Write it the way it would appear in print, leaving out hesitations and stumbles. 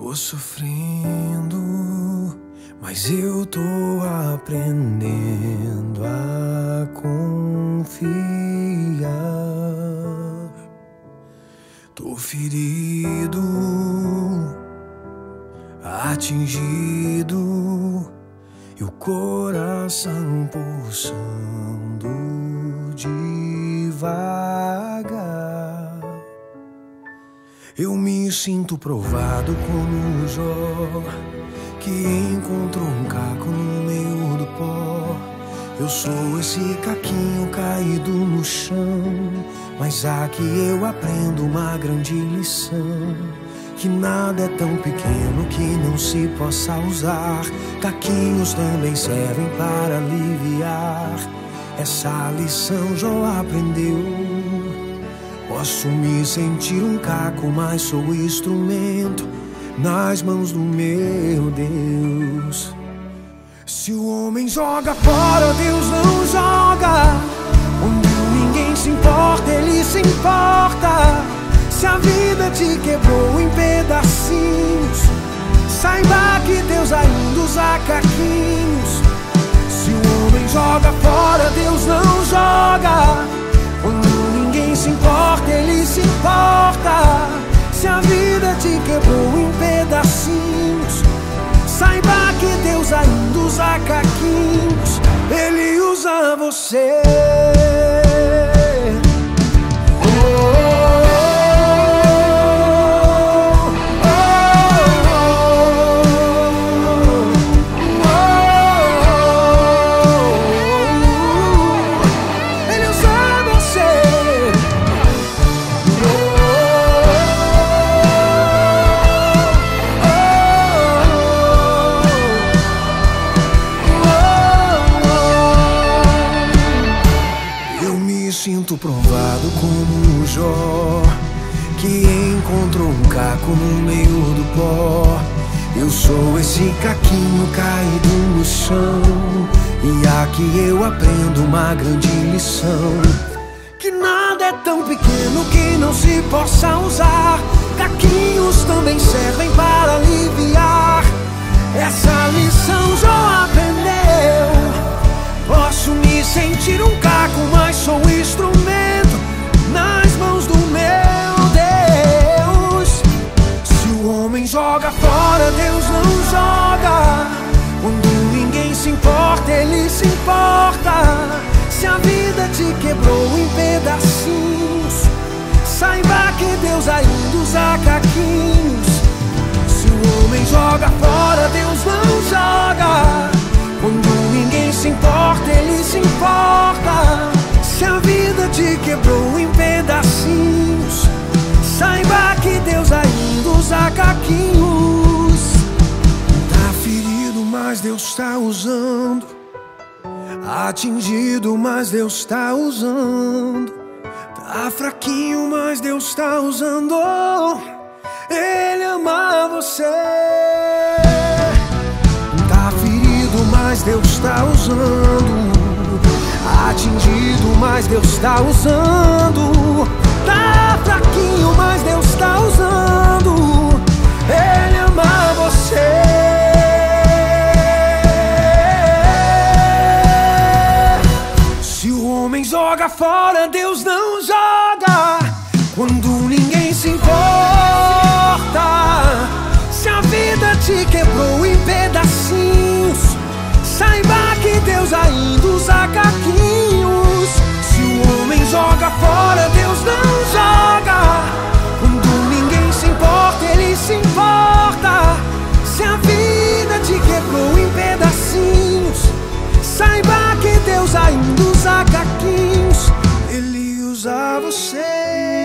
Tô sofrendo, mas eu tô aprendendo a confiar. Tô ferido, atingido e o coração pulsando devagar. Eu me sinto provado como Jó, que encontrou um caco no meio do pó. Eu sou esse caquinho caído no chão, mas aqui eu aprendo uma grande lição: que nada é tão pequeno que não se possa usar. Caquinhos também servem para aliviar. Essa lição Jó aprendeu. Posso me sentir um caco, mas sou instrumento nas mãos do meu Deus. Se o homem joga fora, Deus não joga. Quando ninguém se importa, Ele se importa. Se a vida te quebrou em pedacinhos, saiba que Deus ainda usa caquinhos. Se o homem joga fora, Deus não joga. Quando ninguém se importa, Ele se importa. Se a vida te quebrou em pedacinhos, saiba que Deus ainda usa caquinhos. Ele usa você. Sinto provado como Jó, que encontrou um caco no meio do pó. Eu sou esse caquinho caído no chão, e aqui eu aprendo uma grande lição: que nada é tão pequeno que não se possa usar. Caquinhos também servem para aliviar. Essa lição Jó aprendeu. Posso me sentir um caco, mas sou instrumento nas mãos do meu Deus. Se o homem joga fora, Deus não joga. Quando ninguém se importa, Ele se importa. Se a vida te quebrou em pedacinhos, saiba que Deus ainda usa caquinhos. Se o homem joga fora, Deus não joga. Quando ninguém se importa, Ele se importa. Se a vida te quebrou em pedacinhos, saiba que Deus ainda usa caquinhos. Tá ferido, mas Deus tá usando. Atingido, mas Deus tá usando. Tá fraquinho, mas Deus tá usando. Ele ama você. Mas Deus tá usando. Atingido, mas Deus tá usando. Tá fraquinho, mas Deus tá usando. Ele ama você. Se o homem joga fora, Deus não joga. Quando ninguém se importa. Se a vida te quebrou em pedacinhos, saiba que Deus ainda usa caquinhos. Se o homem joga fora, Deus não joga. Quando ninguém se importa, Ele se importa. Se a vida te quebrou em pedacinhos, saiba que Deus ainda usa caquinhos. Ele usa você.